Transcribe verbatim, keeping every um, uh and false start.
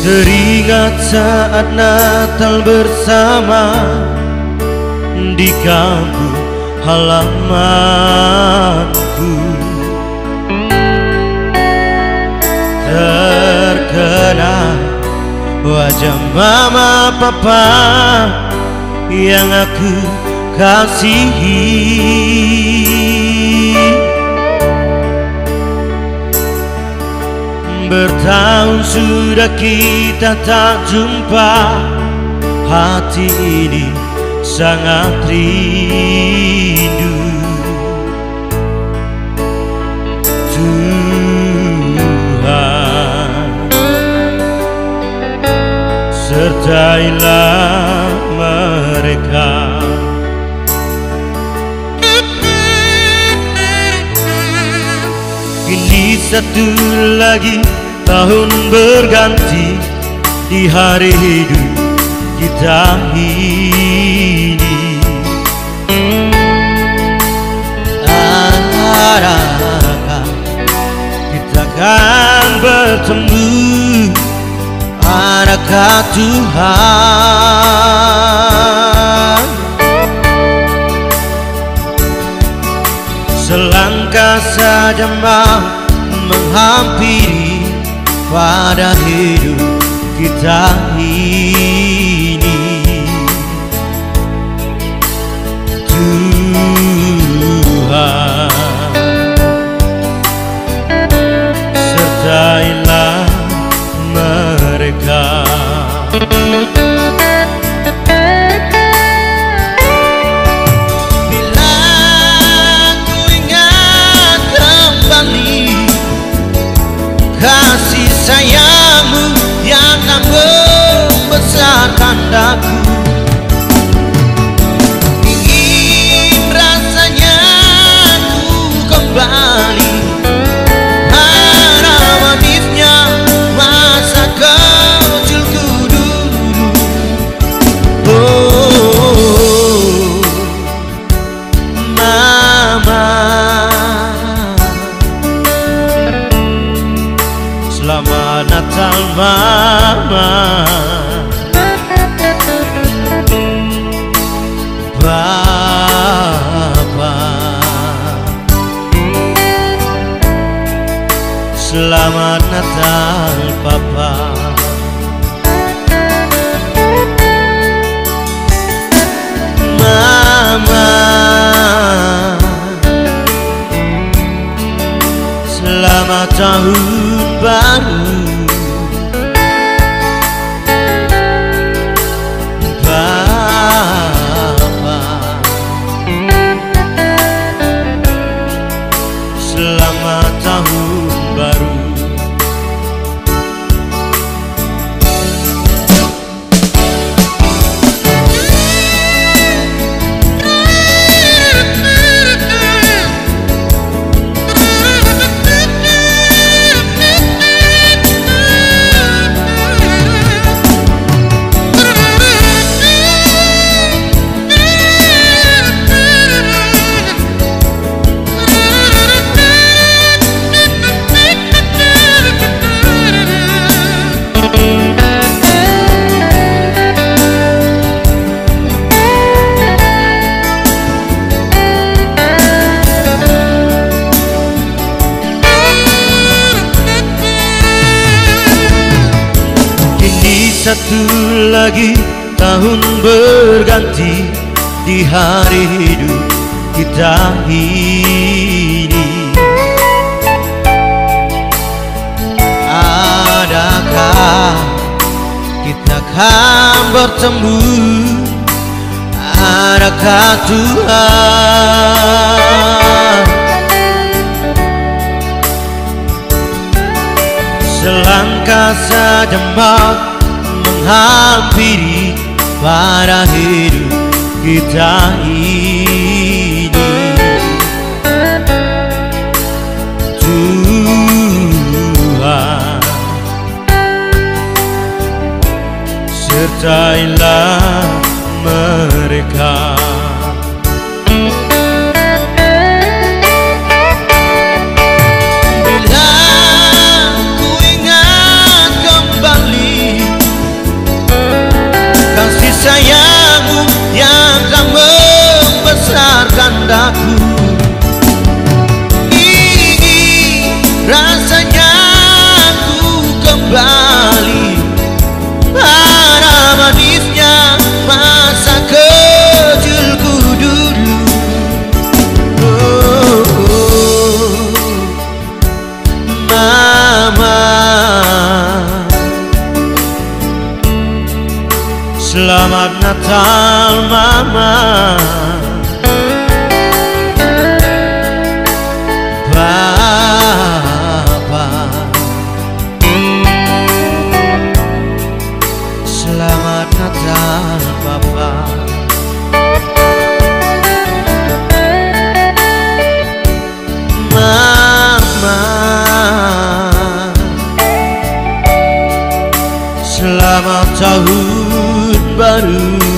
Teringat saat Natal bersama di kampung halamanku. Terkenal wajah mama papa yang aku kasihi. Bertahun sudah kita tak jumpa, hati ini sangat rindu. Tuhan, sertailah mereka. Kini satu lagi tahun berganti di hari hidup kita ini. Adakah kita akan bertemu? Adakah Tuhan selangkah saja mau menghampiri pada hidup kita ini? Tuhan, sertailah mereka. Bila ku ingat kembali kasih sayangmu yang tak membesarkan daku, ingin rasanya ku kembali pada manisnya masa kecilku dulu. Oh, mama, selamat Natal mama. Papa, selamat Natal papa. Mama, selamat tahun baru. Papa, selamat tahun baru. Satu lagi tahun berganti di hari hidup kita ini. Adakah kita akan bertemu? Adakah Tuhan selangkah saja mau menghampiri pada hidup kita ini? Tuhan, sertailah mereka. Bila ku ingat kembali Selamat Natal Mama, Papa. Selamat Natal Papa. Mama, selamat tahun baru.